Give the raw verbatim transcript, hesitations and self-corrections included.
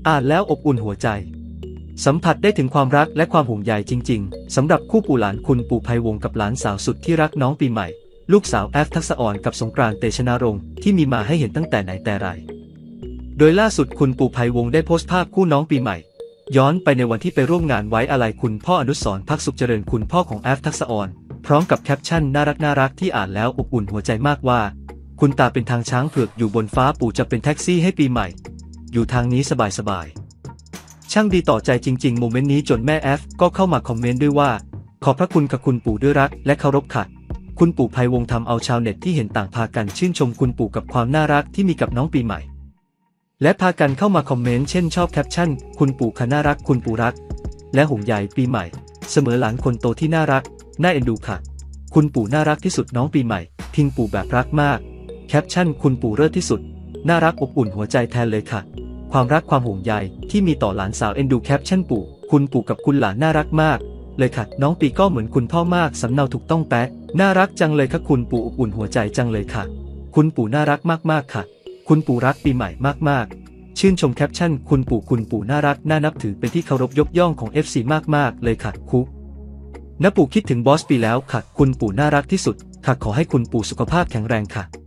อ่านแล้วอบอุ่นหัวใจสัมผัสได้ถึงความรักและความห่วงใยจริงๆสำหรับคู่ปู่หลานคุณปู่ไพวงศ์กับหลานสาวสุดที่รักน้องปีใหม่ลูกสาวแอฟทักษะอ่อนกับสงกรานต์เตชะนรงค์ที่มีมาให้เห็นตั้งแต่ไหนแต่ไรโดยล่าสุดคุณปู่ไพวงศ์ได้โพสต์ภาพคู่น้องปีใหม่ย้อนไปในวันที่ไปร่วมงานไว้อาลัยคุณพ่ออนุสรณ์ภักดิ์สุขเจริญคุณพ่อของแอฟทักษะอ่อนพร้อมกับแคปชั่นน่ารักน่ารักที่อ่านแล้วอบอุ่นหัวใจมากว่าคุณตาเป็นทางช้างเผือกอยู่บนฟ้าปู่จะเป็นแท็กซี่ให้ปีใหม่อยู่ทางนี้สบายๆช่างดีต่อใจจริงๆโมเมนต์นี้จนแม่แอฟก็เข้ามาคอมเมนต์ด้วยว่าขอบพระคุณค่ะคุณปู่ด้วยรักและเคารพค่ะคุณปู่ไพวงศ์ทำเอาชาวเน็ตที่เห็นต่างพากันชื่นชมคุณปู่กับความน่ารักที่มีกับน้องปีใหม่และพากันเข้ามาคอมเมนต์เช่นชอบแคปชั่นคุณปู่ค่ะน่ารักคุณปู่รักและห่วงใยปีใหม่เสมอหลานคนโตที่น่ารักน่าเอ็นดูค่ะคุณปู่น่ารักที่สุดน้องปีใหม่พิงปู่แบบรักมากแคปชั่นคุณปู่เลิศที่สุดน่ารักอบอุ่นหัวใจแทนเลยค่ะความรักความห่วงใยที่มีต่อหลานสาวเอ็นดูแคปชั่นปู่คุณปู่กับคุณหลานน่ารักมากเลยค่ะน้องปีก็เหมือนคุณพ่อมากสำเนาถูกต้องแป๊ะน่ารักจังเลยค่ะคุณปู่อบอุ่นหัวใจจังเลยค่ะคุณปู่น่ารักมากๆค่ะคุณปู่รักปีใหม่มากๆชื่นชมแคปชั่นคุณปู่คุณปู่น่ารักน่านับถือเป็นที่เคารพยกย่องของ เอฟ ซี มากๆเลยค่ะคุณปู่คิดถึงบอสปีแล้วค่ะคุณปู่น่ารักที่สุดค่ะขอให้คุณปู่สุขภาพแข็งแรงค่ะ